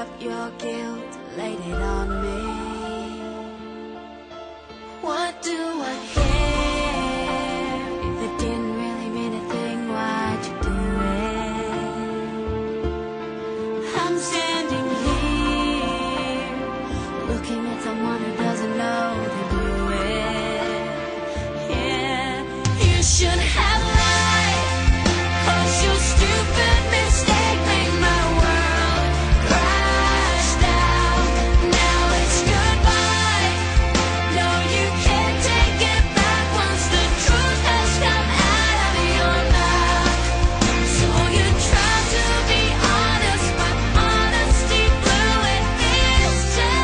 up your guilt, laid it on me. What do I care? If it didn't really mean a thing, why'd you do it? I'm standing here, looking at someone who doesn't know they blew it. Yeah, you should have lied, 'cause your stupid mistake made my world crash down. Now it's goodbye. No, you can't take it back once the truth has come out of your mouth. So you tried to be honest, but honesty blew it this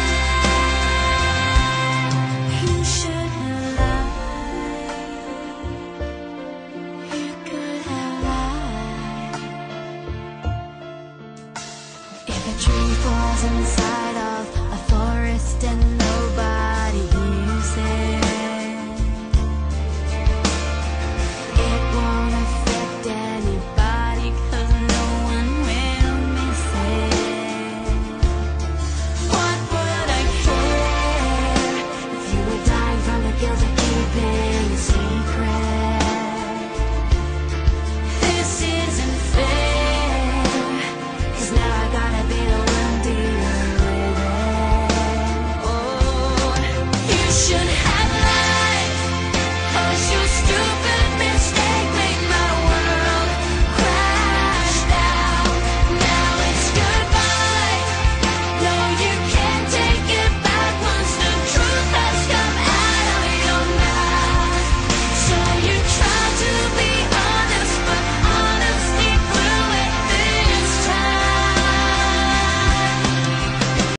time. You should have lied. You could have lied. If a dream